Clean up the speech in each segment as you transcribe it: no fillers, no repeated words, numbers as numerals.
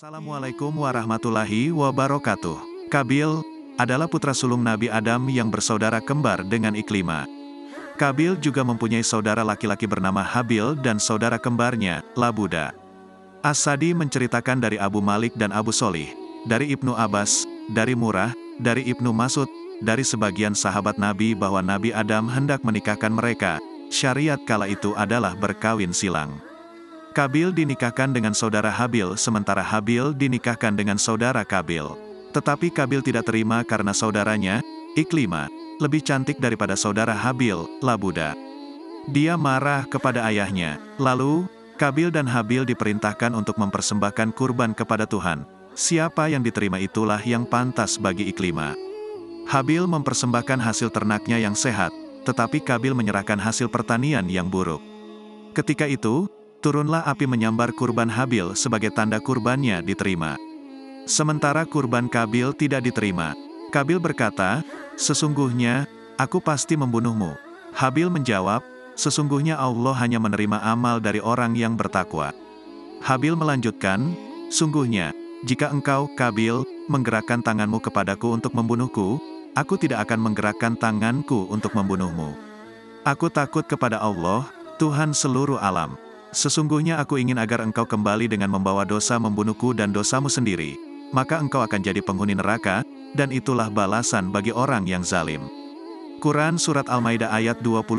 Assalamualaikum warahmatullahi wabarakatuh. Kabil adalah putra sulung Nabi Adam yang bersaudara kembar dengan Iklima. Kabil juga mempunyai saudara laki-laki bernama Habil dan saudara kembarnya, Labuda. As-Sadi menceritakan dari Abu Malik dan Abu Solih, dari Ibnu Abbas, dari Murrah, dari Ibnu Mas'ud, dari sebagian sahabat Nabi bahwa Nabi Adam hendak menikahkan mereka. Syariat kala itu adalah berkawin silang. Kabil dinikahkan dengan saudara Habil sementara Habil dinikahkan dengan saudara Kabil. Tetapi Kabil tidak terima karena saudaranya, Iklima, lebih cantik daripada saudara Habil, Labuda. Dia marah kepada ayahnya. Lalu, Kabil dan Habil diperintahkan untuk mempersembahkan kurban kepada Tuhan. Siapa yang diterima itulah yang pantas bagi Iklima. Habil mempersembahkan hasil ternaknya yang sehat, tetapi Kabil menyerahkan hasil pertanian yang buruk. Ketika itu, turunlah api menyambar kurban Habil sebagai tanda kurbannya diterima. Sementara kurban Kabil tidak diterima. Kabil berkata, "Sesungguhnya, aku pasti membunuhmu." Habil menjawab, "Sesungguhnya Allah hanya menerima amal dari orang yang bertakwa." Habil melanjutkan, "Sungguhnya, jika engkau, Kabil, menggerakkan tanganmu kepadaku untuk membunuhku, aku tidak akan menggerakkan tanganku untuk membunuhmu. Aku takut kepada Allah, Tuhan seluruh alam. Sesungguhnya aku ingin agar engkau kembali dengan membawa dosa membunuhku dan dosamu sendiri, maka engkau akan jadi penghuni neraka, dan itulah balasan bagi orang yang zalim." Quran Surat Al-Maidah ayat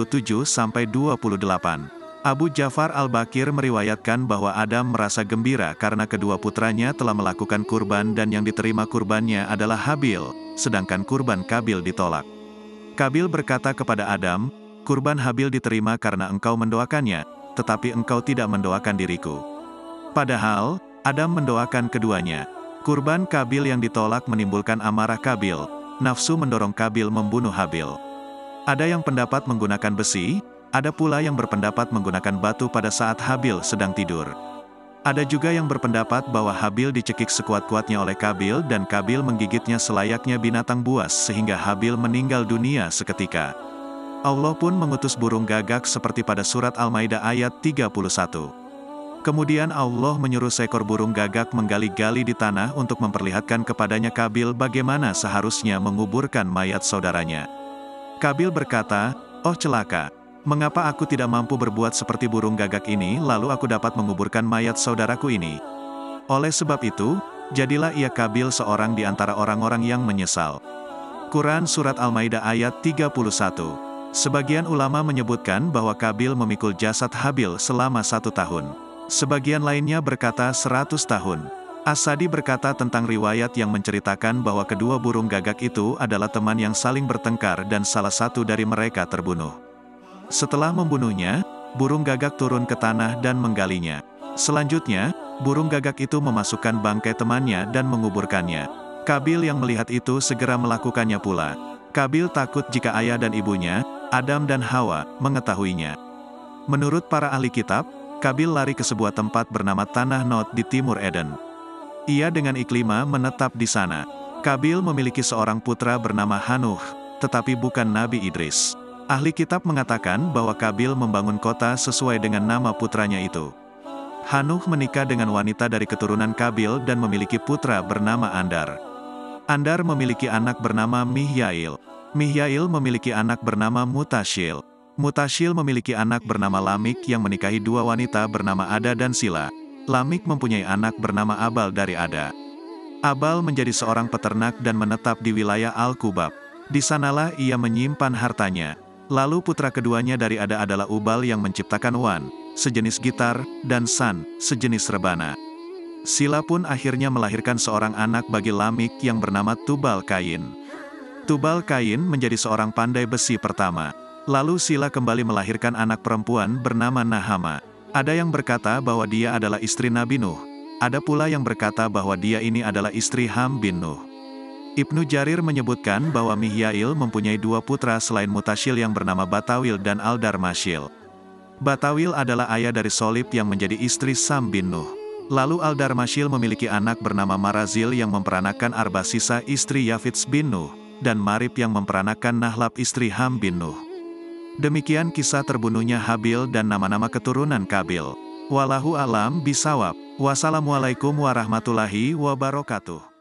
27-28. Abu Ja'far Al-Bakir meriwayatkan bahwa Adam merasa gembira karena kedua putranya telah melakukan kurban dan yang diterima kurbannya adalah Habil, sedangkan kurban Kabil ditolak. Kabil berkata kepada Adam, "Kurban Habil diterima karena engkau mendoakannya, tetapi engkau tidak mendoakan diriku." Padahal, Adam mendoakan keduanya. Kurban Kabil yang ditolak menimbulkan amarah Kabil, nafsu mendorong Kabil membunuh Habil. Ada yang pendapat menggunakan besi, ada pula yang berpendapat menggunakan batu pada saat Habil sedang tidur. Ada juga yang berpendapat bahwa Habil dicekik sekuat-kuatnya oleh Kabil dan Kabil menggigitnya selayaknya binatang buas sehingga Habil meninggal dunia seketika. Allah pun mengutus burung gagak seperti pada surat Al-Maidah ayat 31. Kemudian Allah menyuruh seekor burung gagak menggali-gali di tanah untuk memperlihatkan kepadanya Kabil bagaimana seharusnya menguburkan mayat saudaranya. Kabil berkata, "Oh celaka, mengapa aku tidak mampu berbuat seperti burung gagak ini lalu aku dapat menguburkan mayat saudaraku ini?" Oleh sebab itu, jadilah ia Kabil seorang di antara orang-orang yang menyesal. Quran Surat Al-Maidah ayat 31. Sebagian ulama menyebutkan bahwa Kabil memikul jasad Habil selama 1 tahun. Sebagian lainnya berkata 100 tahun. As-Sadi berkata tentang riwayat yang menceritakan bahwa kedua burung gagak itu adalah teman yang saling bertengkar dan salah satu dari mereka terbunuh. Setelah membunuhnya, burung gagak turun ke tanah dan menggalinya. Selanjutnya, burung gagak itu memasukkan bangkai temannya dan menguburkannya. Kabil yang melihat itu segera melakukannya pula. Kabil takut jika ayah dan ibunya, Adam dan Hawa, mengetahuinya. Menurut para ahli kitab, Kabil lari ke sebuah tempat bernama Tanah Nod di timur Eden. Ia dengan Iklima menetap di sana. Kabil memiliki seorang putra bernama Hanuh, tetapi bukan Nabi Idris. Ahli kitab mengatakan bahwa Kabil membangun kota sesuai dengan nama putranya itu. Hanuh menikah dengan wanita dari keturunan Kabil dan memiliki putra bernama Andar. Andar memiliki anak bernama Mihyail. Mihyail memiliki anak bernama Mutashil. Mutashil memiliki anak bernama Lamik yang menikahi dua wanita bernama Ada dan Sila. Lamik mempunyai anak bernama Abal dari Ada. Abal menjadi seorang peternak dan menetap di wilayah Al-Kubab. Di sanalah ia menyimpan hartanya. Lalu putra keduanya dari Ada adalah Ubal yang menciptakan Wan, sejenis gitar, dan San, sejenis rebana. Sila pun akhirnya melahirkan seorang anak bagi Lamik yang bernama Tubal Kain. Tubal Kain menjadi seorang pandai besi pertama. Lalu Sila kembali melahirkan anak perempuan bernama Nahama. Ada yang berkata bahwa dia adalah istri Nabi Nuh. Ada pula yang berkata bahwa dia ini adalah istri Ham bin Nuh. Ibnu Jarir menyebutkan bahwa Mihyail mempunyai dua putra selain Mutashil yang bernama Batawil dan Aldar-Mashil. Batawil adalah ayah dari Solib yang menjadi istri Sam bin Nuh. Lalu Aldar-Mashil memiliki anak bernama Marazil yang memperanakan Arbasisa istri Yafits bin Nuh, dan Marib yang memperanakan Nahlab istri Ham bin Nuh. Demikian kisah terbunuhnya Habil dan nama-nama keturunan Kabil. Wallahu a'lam bishawab. Wassalamualaikum warahmatullahi wabarakatuh.